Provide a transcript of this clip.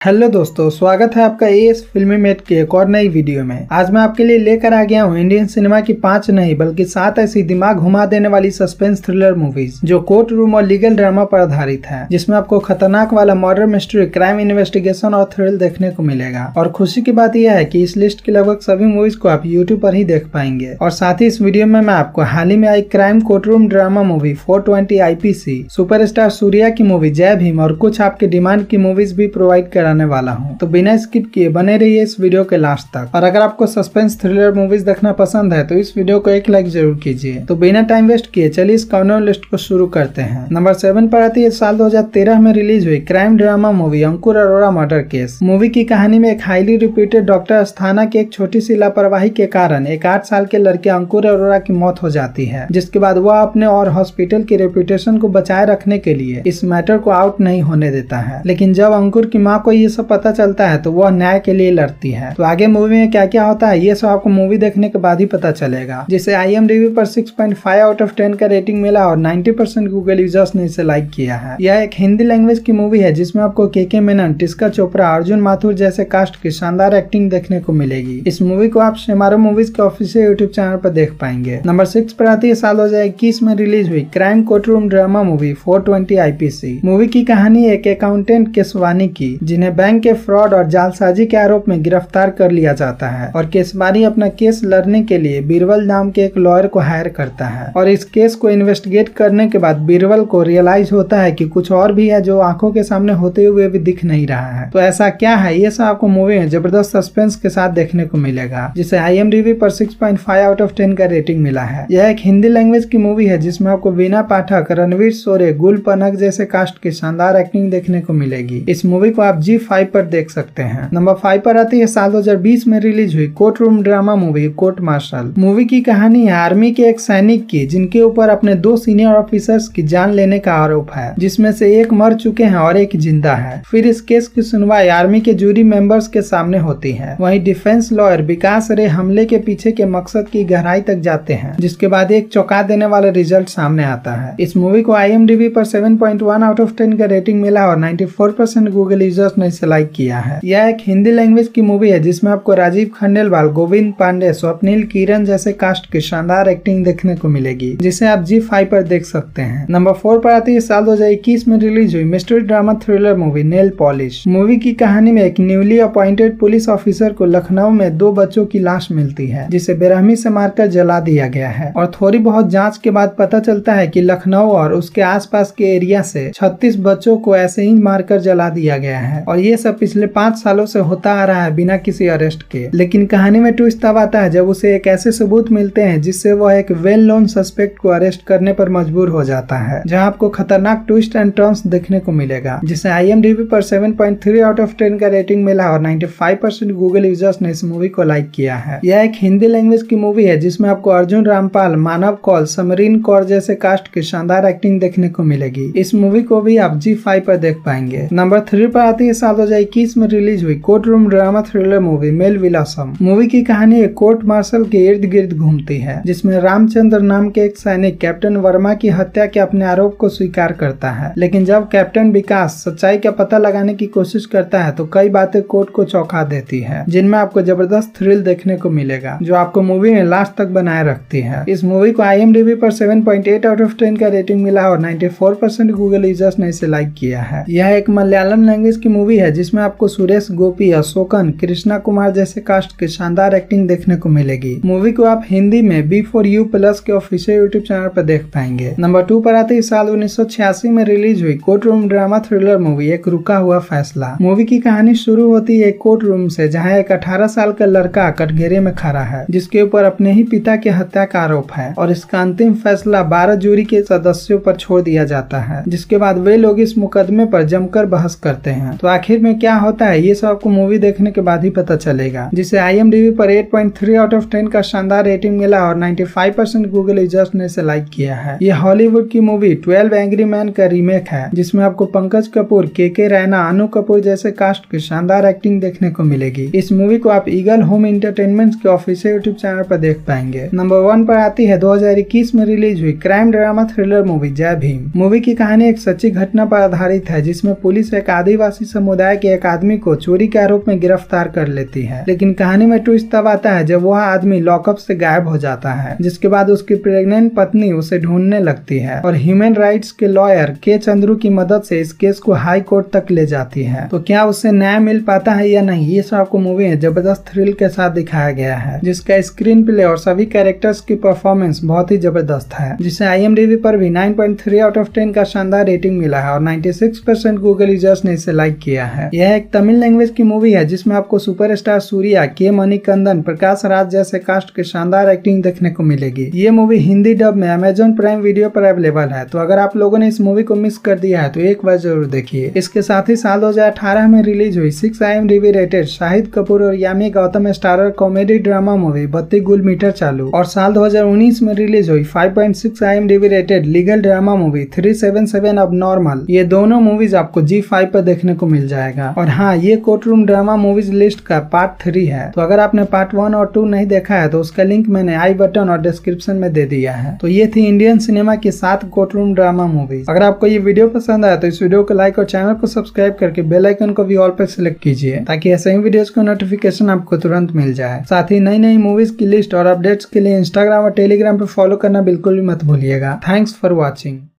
Hello दोस्तों, स्वागत है आपका एएस फिल्मी मेट के एक और नई वीडियो में। आज मैं आपके लिए लेकर आ गया हूँ इंडियन सिनेमा की 5 नहीं बल्कि 7 ऐसी दिमाग घुमा देने वाली सस्पेंस थ्रिलर मूवीज जो कोर्ट रूम और लीगल ड्रामा पर आधारित है, जिसमें आपको खतरनाक वाला मर्डर मिस्ट्री, क्राइम इन्वेस्टिगेशन और थ्रिल देखने को मिलेगा। और खुशी की बात यह है कि इस लिस्ट की लगभग सभी मूवीज को आप यूट्यूब पर ही देख पाएंगे। और साथ ही इस वीडियो में मैं आपको हाल ही में आई crime court room drama movie 420 IPC, superstar Suriya की मूवी जय भीम और कुछ आपके डिमांड की मूवीज भी प्रोवाइड कराने वाला हूँ। तो बिना स्किप किए बने रहिए इस वीडियो के लास्ट तक। और अगर आपको सस्पेंस थ्रिलर मूवीज देखना पसंद है तो इस वीडियो को एक लाइक जरूर कीजिए। तो बिना टाइम वेस्ट किए चलिए इस काउंटडाउन लिस्ट को शुरू करते हैं। नंबर 7 पर आती है साल 2013 में रिलीज हुई crime drama movie Ankur Arora murder case. Movie की कहानी में एक हाईली रिप्यूटेड डॉक्टर अस्थाना की एक छोटी सी लापरवाही के कारण एक 8 साल के लड़के अंकुर अरोड़ा की मौत हो जाती है, जिसके बाद वह अपने और हॉस्पिटल की रेपुटेशन को बचाए रखने के लिए इस मैटर को आउट नहीं होने देता है। लेकिन जब अंकुर की माँ को ये सब पता चलता है तो वह न्याय के लिए लड़ती है। तो आगे मूवी में क्या क्या होता है ये सब आपको मूवी देखने के बाद ही पता चलेगा। जिसे IMDb पर 6.5 आउट ऑफ 10 का रेटिंग मिला और 90% गूगल यूजर्स ने इसे लाइक किया है। यह एक हिंदी लैंग्वेज की मूवी है जिसमें आपको KK मेनन, टिस्का चोपड़ा, अर्जुन माथुर जैसे कास्ट की शानदार एक्टिंग देखने को मिलेगी। इस मूवी को आप शेमारो मूवीज के ऑफिशियल यूट्यूब चैनल पर देख पाएंगे। नंबर 6 पर आती है साल 2021 में रिलीज हुई crime court room drama movie 420 IPC। Movie की कहानी एक अकाउंटेंट केसवानी की, जिन्हें बैंक के फ्रॉड और जालसाजी के आरोप में गिरफ्तार कर लिया जाता है। और केसवानी अपना केस लड़ने के लिए बीरबल नाम के एक लॉयर को हायर करता है। और इस केस को इन्वेस्टिगेट करने के बाद बीरबल को रियलाइज होता है कि कुछ और भी है जो आंखों के सामने होते हुए भी दिख नहीं रहा है। तो ऐसा क्या है ये सब आपको मूवी में जबरदस्त सस्पेंस के साथ देखने को मिलेगा, जिसे IMDb पर 6.5 आउट ऑफ 10 का रेटिंग मिला है। यह एक हिंदी लैंग्वेज की मूवी है जिसमें आपको वीना पाठक, रणवीर सोरे, गुल पनक जैसे कास्ट की शानदार एक्टिंग देखने को मिलेगी। इस मूवी को आप G5 पर देख सकते हैं। नंबर 5 पर आती है साल 2020 में रिलीज हुई court room drama movie court martial. Movie की कहानी है आर्मी के एक सैनिक की, जिनके ऊपर अपने 2 सीनियर ऑफिसर्स की जान लेने का आरोप है, जिसमें से एक मर चुके हैं और एक जिंदा है। फिर इस केस की सुनवाई आर्मी के जूरी मेंबर्स के सामने होती है। वहीं डिफेंस लॉयर विकास रे हमले के पीछे के मकसद की गहराई तक जाते हैं, जिसके बाद एक चौंका देने वाला रिजल्ट सामने आता है। इस मूवी को IMDb पर 7.1 आउट ऑफ 10 का रेटिंग मिला और 94% गूगल यूजर्स ने इसे लाइक किया है। यह एक हिंदी लैंग्वेज की मूवी है जिसमें आपको राजीव खंडेलवाल, गोविंद पांडे, स्वप्निल किरण जैसे कास्ट की शानदार एक्टिंग देखने को मिलेगी, जिसे आप G5 पर देख सकते हैं। नंबर 4 पर आती है साल 2021 में रिलीज हुई mystery drama thriller movie nail polish. Movie की कहानी में एक न्यूली अपॉइंटेड पुलिस ऑफिसर को लखनऊ में 2 बच्चों की लाश मिलती है, जिसे बेरहमी से मारकर जला दिया गया है। और थोड़ी बहुत जाँच के बाद पता चलता है कि लखनऊ और उसके आसपास के एरिया से 36 बच्चों को ऐसे ही मारकर जला दिया गया है। और ये सब पिछले 5 सालों से होता आ रहा है बिना किसी अरेस्ट के। लेकिन कहानी में ट्विस्ट तब आता है जब उसे एक ऐसे सबूत मिलते हैं जिससे वह एक वेल नोन सस्पेक्ट को अरेस्ट करने पर मजबूर हो जाता है, जहां आपको खतरनाक ट्विस्ट एंड टर्न्स देखने को मिलेगा, जिसे IMDb पर 7.3 आउट ऑफ 10 का रेटिंग मिला और 95% गूगल यूजर्स ने इस मूवी को लाइक किया है। यह एक हिंदी लैंग्वेज की मूवी है जिसमें आपको अर्जुन रामपाल, मानव कौल, समरीन कौर जैसे कास्ट की शानदार एक्टिंग देखने को मिलेगी। इस मूवी को भी आप G5 पर देख पाएंगे। नंबर 3 पर आती है साल 2021 में रिलीज हुई court room drama thriller movie Mel Vilasam. Movie की कहानी एक कोर्ट मार्शल के इर्द गिर्द घूमती है, जिसमें रामचंद्र नाम के एक सैनिक कैप्टन वर्मा की हत्या के अपने आरोप को स्वीकार करता है। लेकिन जब कैप्टन विकास सच्चाई का पता लगाने की कोशिश करता है तो कई बातें कोर्ट को चौंका देती है, जिनमें आपको जबरदस्त थ्रिल देखने को मिलेगा जो आपको मूवी में लास्ट तक बनाए रखती है। इस मूवी को IMDb पर 7.8 आउट ऑफ 10 का रेटिंग मिला और 94% गूगल यूजर्स ने इसे लाइक किया है। यह एक मलयालम लैंग्वेज की मूवी है जिसमें आपको सुरेश गोपी, अशोकन, कृष्णा कुमार जैसे कास्ट की शानदार एक्टिंग देखने को मिलेगी। मूवी को आप हिंदी में B4U+ के ऑफिशियल यूट्यूब चैनल पर देख पाएंगे। नंबर 2 पर आते ही साल 1986 में रिलीज हुई court room drama thriller movie Ek Ruka हुआ फैसला। मूवी की कहानी शुरू होती है एक कोर्ट रूम से, जहां एक 18 साल का लड़का कटघरे में खड़ा है, जिसके ऊपर अपने ही पिता की हत्या का आरोप है। और इसका अंतिम फैसला 12 जूरी के सदस्यों पर छोड़ दिया जाता है, जिसके बाद वे लोग इस मुकदमे पर जमकर बहस करते हैं। तो आखिर में क्या होता है ये सब आपको मूवी देखने के बाद ही पता चलेगा, जिसे IMDb पर 8.3 आउट ऑफ 10 का शानदार रेटिंग मिला और 95% गूगल यूजर्स ने इसे लाइक किया है। ये हॉलीवुड की मूवी 12 एंग्री मैन का रीमेक है, जिसमें आपको पंकज कपूर, KK रैना, अनु कपूर जैसे कास्ट की शानदार एक्टिंग देखने को मिलेगी। इस मूवी को आप ईगल होम एंटरटेनमेंट के ऑफिशियल यूट्यूब चैनल पर देख पाएंगे। नंबर 1 पर आती है 2021 में रिलीज हुई क्राइम ड्रामा थ्रिलर मूवी जय भीम। मूवी की कहानी एक सच्ची घटना पर आधारित है, जिसमें पुलिस एक आदिवासी समुदाय समुदाय के एक आदमी को चोरी के आरोप में गिरफ्तार कर लेती है। लेकिन कहानी में ट्विस्ट तब आता है जब वह आदमी लॉकअप से गायब हो जाता है, जिसके बाद उसकी प्रेग्नेंट पत्नी उसे ढूंढने लगती है और ह्यूमन राइट्स के लॉयर के चंद्रू की मदद से इस केस को हाई कोर्ट तक ले जाती है। तो क्या उससे न्याय मिल पाता है या नहीं, ये सब आपको मूवी में जबरदस्त थ्रिल के साथ दिखाया गया है, जिसका स्क्रीन प्ले और सभी कैरेक्टर्स की परफॉर्मेंस बहुत ही जबरदस्त है, जिसे IMDb पर भी 9.3 आउट ऑफ 10 का शानदार रेटिंग मिला है और 96% गूगल यूजर्स ने इसे लाइक किया है। यह एक तमिल लैंग्वेज की मूवी है जिसमें आपको सुपरस्टार सूर्या, के मणिकंदन, प्रकाश राज जैसे कास्ट के शानदार एक्टिंग देखने को मिलेगी। ये मूवी हिंदी डब में Amazon प्राइम वीडियो पर अवेलेबल है, तो अगर आप लोगों ने इस मूवी को मिस कर दिया है तो एक बार जरूर देखिए। इसके साथ ही साल 2018 में रिलीज हुई 6 IMDb रेटेड शाहिद कपूर और Yami Gautam starrer comedy drama movie Batti Gul metre चालू, और साल 2019 में रिलीज हुई 5.6 IMDb rated legal drama movie 377 अब नॉर्मल। ये दोनों मूवीज आपको G5 पर देखने को मिल जाएगा। और हाँ, ये court room drama movies list का पार्ट 3 है, तो अगर आपने पार्ट 1 और 2 नहीं देखा है तो उसका लिंक मैंने आई बटन और डिस्क्रिप्शन में दे दिया है। तो ये थी इंडियन सिनेमा की 7 कोर्ट रूम ड्रामा मूवीज। अगर आपको ये वीडियो पसंद आया तो इस वीडियो को लाइक और चैनल को सब्सक्राइब करके बेल आइकन को भी ऑल पर सिलेक्ट कीजिए, ताकि ऐसे ही वीडियोस को नोटिफिकेशन आपको तुरंत मिल जाए। साथ ही नई नई मूवीज की लिस्ट और अपडेट्स के लिए इंस्टाग्राम और टेलीग्राम पर फॉलो करना बिल्कुल भी मत भूलिएगा। Thanks for watching.